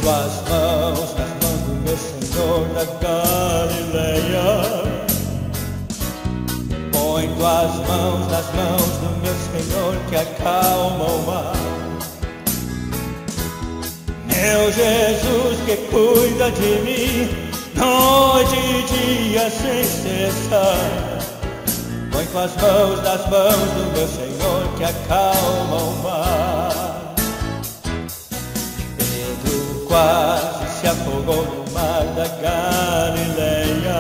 tuas mãos nas mãos do meu Senhor da Galileia. Põe tuas mãos nas mãos do meu Senhor que acalma o mar. Meu Jesus que cuida de mim noite e dia sem cessar. Põe tuas mãos nas mãos do meu Senhor que acalma o mar. Pedro quase se afogou no mar da Galileia.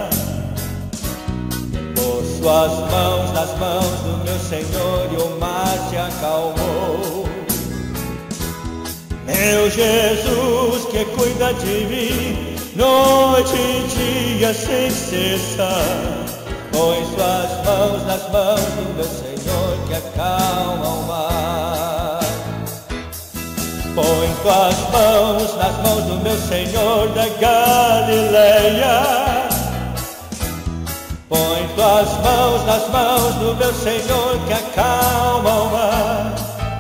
Pôs suas mãos nas mãos do meu Senhor e o mar se acalmou. Meu Jesus que cuida de mim noite e dia sem cessar. Põe suas mãos nas mãos do meu Senhor que acalma o mar. Põe tuas mãos nas mãos do meu Senhor da Galileia. Põe tuas mãos nas mãos do meu Senhor que acalma o mar.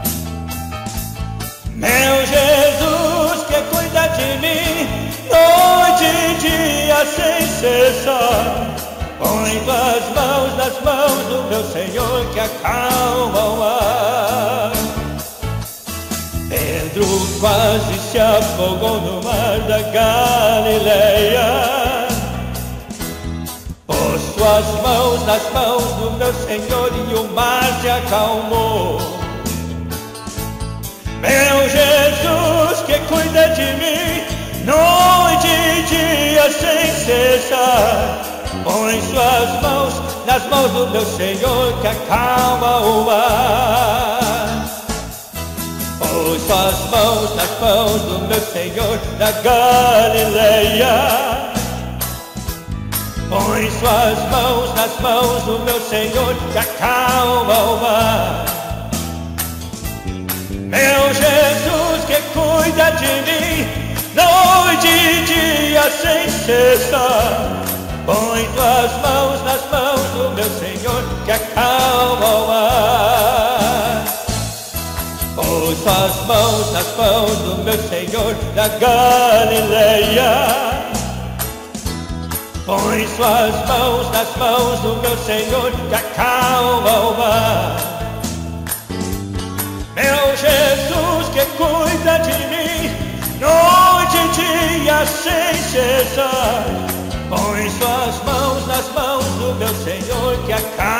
Meu Jesus que cuida de mim noite e dia sem cessar. Põe tuas mãos nas mãos do meu Senhor que acalma o mar. Pedro quase se afogou no mar da Galileia. Pôs suas mãos nas mãos do meu Senhor e o mar se acalmou. Meu Jesus que cuida de mim noite e dia sem cessar. Põe suas mãos nas mãos do meu Senhor que acalma o mar. Põe suas mãos nas mãos do meu Senhor da Galileia. Põe suas mãos nas mãos do meu Senhor que acalma o mar. Meu Jesus que cuida de mim noite e dia sem cessar. Põe tuas mãos nas mãos do meu Senhor que acalma o mar. Põe suas mãos nas mãos do meu Senhor da Galileia. Põe suas mãos nas mãos do meu Senhor que acalma o mar. Meu Jesus que cuida de mim noite e dia sem cessar. Põe suas mãos nas mãos do meu Senhor que acalma